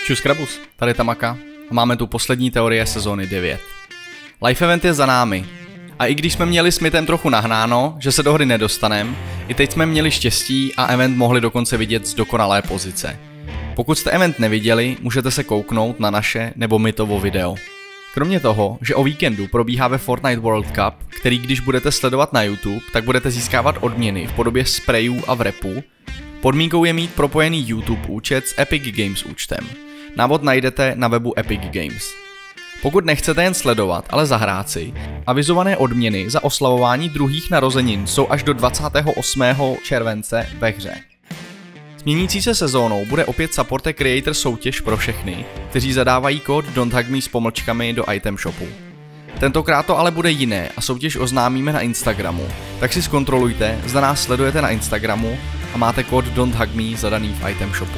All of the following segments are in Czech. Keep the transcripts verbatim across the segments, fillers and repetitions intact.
Čus Krabus, tady Tamaka a máme tu poslední teorie sezóny devět. Live event je za námi a i když jsme měli s Mythem trochu nahnáno, že se do hry nedostanem, i teď jsme měli štěstí a event mohli dokonce vidět z dokonalé pozice. Pokud jste event neviděli, můžete se kouknout na naše nebo Mythovo video. Kromě toho, že o víkendu probíhá ve Fortnite World Cup, který když budete sledovat na YouTube, tak budete získávat odměny v podobě sprayů a wrapů. Podmínkou je mít propojený YouTube účet s Epic Games účtem. Návod najdete na webu Epic Games. Pokud nechcete jen sledovat, ale zahrát si, avizované odměny za oslavování druhých narozenin jsou až do dvacátého osmého července ve hře. S měnící se sezónou bude opět Support Creator soutěž pro všechny, kteří zadávají kód Don't Hug Me s pomlčkami do item shopu. Tentokrát to ale bude jiné a soutěž oznámíme na Instagramu, tak si zkontrolujte, zda nás sledujete na Instagramu a máte kód Don't Hug Me zadaný v item shopu.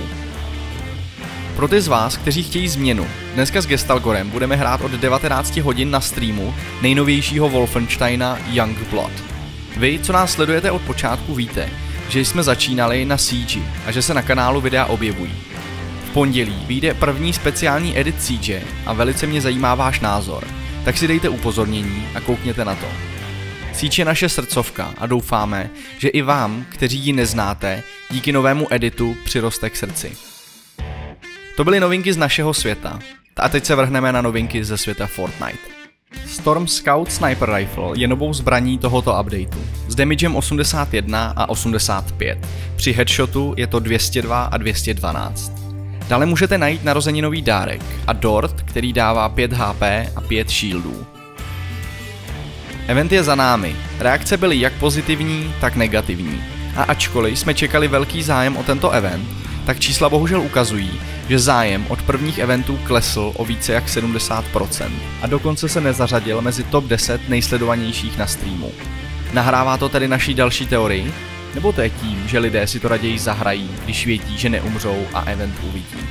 Pro ty z vás, kteří chtějí změnu, dneska s Gestalgorem budeme hrát od devatenácti hodin na streamu nejnovějšího Wolfensteina Youngblood. Vy, co nás sledujete od počátku, víte, že jsme začínali na Siege a že se na kanálu videa objevují. V pondělí vyjde první speciální edit Siege a velice mě zajímá váš názor, tak si dejte upozornění a koukněte na to. Siege je naše srdcovka a doufáme, že i vám, kteří ji neznáte, díky novému editu přiroste k srdci. To byly novinky z našeho světa. A teď se vrhneme na novinky ze světa Fortnite. Storm Scout Sniper Rifle je novou zbraní tohoto updateu s damagem osmdesát jedna a osmdesát pět. Při headshotu je to dvě stě dva a dvě stě dvanáct. Dále můžete najít narozeninový dárek a dort, který dává pět há pé a pět shieldů. Event je za námi. Reakce byly jak pozitivní, tak negativní. A ačkoliv jsme čekali velký zájem o tento event, tak čísla bohužel ukazují, že zájem od prvních eventů klesl o více jak sedmdesát procent a dokonce se nezařadil mezi top deset nejsledovanějších na streamu. Nahrává to tedy naší další teorii? Nebo to je tím, že lidé si to raději zahrají, když vědí, že neumřou a event uvidí?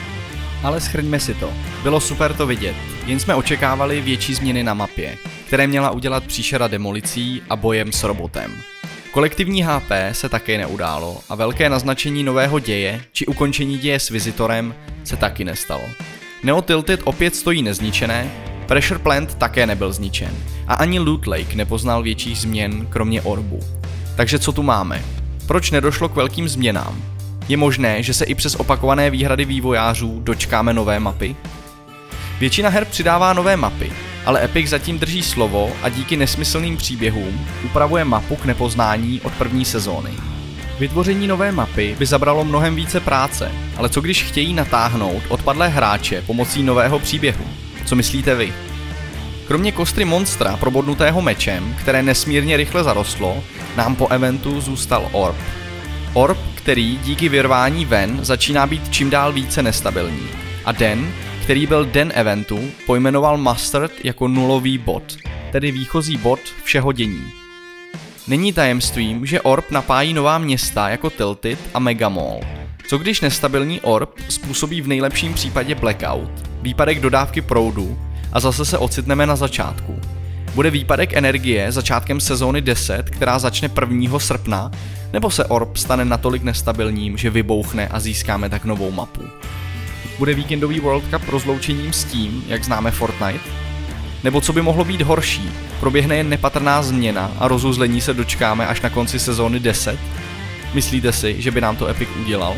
Ale shrňme si to. Bylo super to vidět, jen jsme očekávali větší změny na mapě, které měla udělat příšera demolicí a bojem s robotem. Kolektivní há pé se také neudálo a velké naznačení nového děje či ukončení děje s Visitorem se taky nestalo. Neo Tilted opět stojí nezničené, Pressure Plant také nebyl zničen a ani Loot Lake nepoznal větších změn kromě orbu. Takže co tu máme? Proč nedošlo k velkým změnám? Je možné, že se i přes opakované výhrady vývojářů dočkáme nové mapy? Většina her přidává nové mapy, ale Epic zatím drží slovo a díky nesmyslným příběhům upravuje mapu k nepoznání od první sezóny. Vytvoření nové mapy by zabralo mnohem více práce, ale co když chtějí natáhnout odpadlé hráče pomocí nového příběhu? Co myslíte vy? Kromě kostry monstra probodnutého mečem, které nesmírně rychle zarostlo, nám po eventu zůstal orb. Orb, který díky vyrvání ven začíná být čím dál více nestabilní. A den, který byl den eventu, pojmenoval Mustard jako nulový bod, tedy výchozí bod všeho dění. Není tajemstvím, že orb napájí nová města jako Tilted a Mega Mall. Co když nestabilní orb způsobí v nejlepším případě blackout, výpadek dodávky proudu a zase se ocitneme na začátku. Bude výpadek energie začátkem sezóny deset, která začne prvního srpna, nebo se orb stane natolik nestabilním, že vybouchne a získáme tak novou mapu? Bude víkendový World Cup rozloučením s tím, jak známe Fortnite? Nebo co by mohlo být horší, proběhne jen nepatrná změna a rozuzlení se dočkáme až na konci sezóny deset? Myslíte si, že by nám to Epic udělal?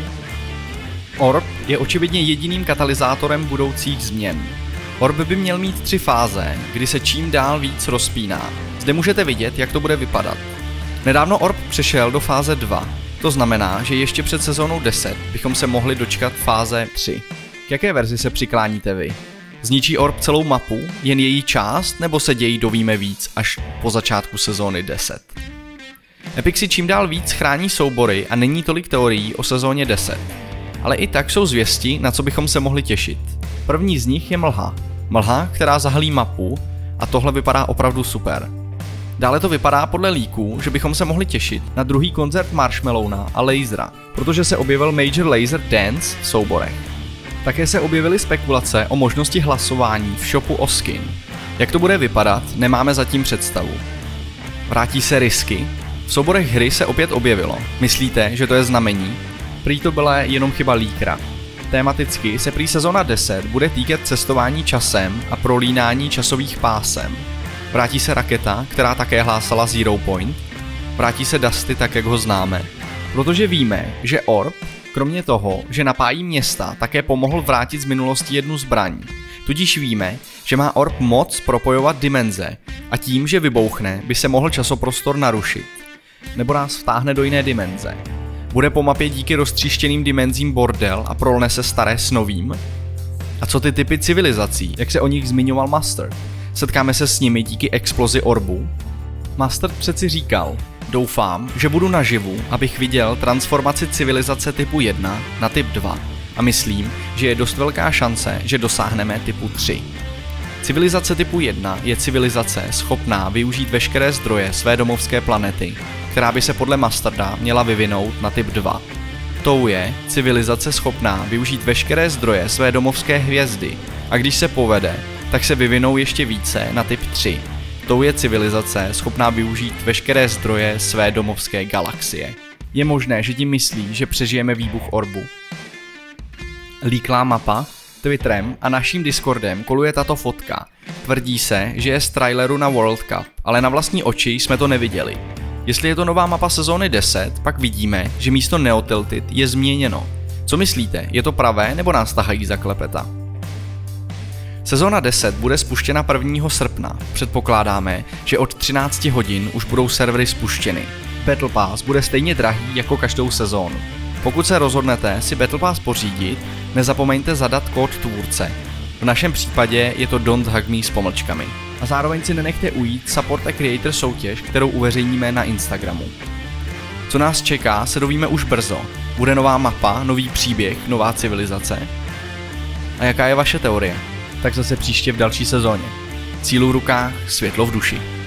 Orb je očividně jediným katalyzátorem budoucích změn. Orb by měl mít tři fáze, kdy se čím dál víc rozpíná. Zde můžete vidět, jak to bude vypadat. Nedávno Orb přešel do fáze dva, to znamená, že ještě před sezónou deset bychom se mohli dočkat fáze tři. K jaké verzi se přikláníte vy? Zničí Orb celou mapu, jen její část, nebo se dějí dovíme víc až po začátku sezóny deset? Epic si čím dál víc chrání soubory a není tolik teorií o sezóně deset. Ale i tak jsou zvěsti, na co bychom se mohli těšit. První z nich je mlha. Mlha, která zahalí mapu a tohle vypadá opravdu super. Dále to vypadá podle líků, že bychom se mohli těšit na druhý koncert Marshmallowna a Lasera, protože se objevil Major Lazer Dance v souborech. Také se objevily spekulace o možnosti hlasování v shopu o skin. Jak to bude vypadat, nemáme zatím představu. Vrátí se Risky? V souborech hry se opět objevilo. Myslíte, že to je znamení? Prý to byla jenom chyba líkra. Tématicky se prý sezóna deset bude týkat cestování časem a prolínání časových pásem. Vrátí se Raketa, která také hlásala Zero Point. Vrátí se Dusty tak, jak ho známe. Protože víme, že Orb, kromě toho, že napájí města, také pomohl vrátit z minulosti jednu zbraň. Tudíž víme, že má Orb moc propojovat dimenze a tím, že vybouchne, by se mohl časoprostor narušit. Nebo nás vtáhne do jiné dimenze. Bude po mapě díky roztříštěným dimenzím bordel a prolne se staré s novým? A co ty typy civilizací, jak se o nich zmiňoval Mustard? Setkáme se s nimi díky explozi orbu? Mustard přeci říkal, doufám, že budu naživu, abych viděl transformaci civilizace typu jedna na typ dva a myslím, že je dost velká šance, že dosáhneme typu tři. Civilizace typu jedna je civilizace schopná využít veškeré zdroje své domovské planety, která by se podle Mustarda měla vyvinout na typ dva. Tou je civilizace schopná využít veškeré zdroje své domovské hvězdy a když se povede, tak se vyvinou ještě více na typ tři. Tou je civilizace schopná využít veškeré zdroje své domovské galaxie. Je možné, že tím myslí, že přežijeme výbuch orbu. Líklá mapa, Twitterem a naším Discordem koluje tato fotka. Tvrdí se, že je z traileru na World Cup, ale na vlastní oči jsme to neviděli. Jestli je to nová mapa sezóny deset, pak vidíme, že místo Neotilted je změněno. Co myslíte, je to pravé nebo nás tahají za klepeta? Sezóna deset bude spuštěna prvního srpna. Předpokládáme, že od třinácti hodin už budou servery spuštěny. Battle Pass bude stejně drahý jako každou sezónu. Pokud se rozhodnete si Battle Pass pořídit, nezapomeňte zadat kód tvůrce. V našem případě je to Don't Hug Me s pomlčkami. A zároveň si nenechte ujít Support a Creator soutěž, kterou uveřejníme na Instagramu. Co nás čeká, se dovíme už brzo. Bude nová mapa, nový příběh, nová civilizace. A jaká je vaše teorie? Tak zase příště v další sezóně. Cíl v rukách, světlo v duši.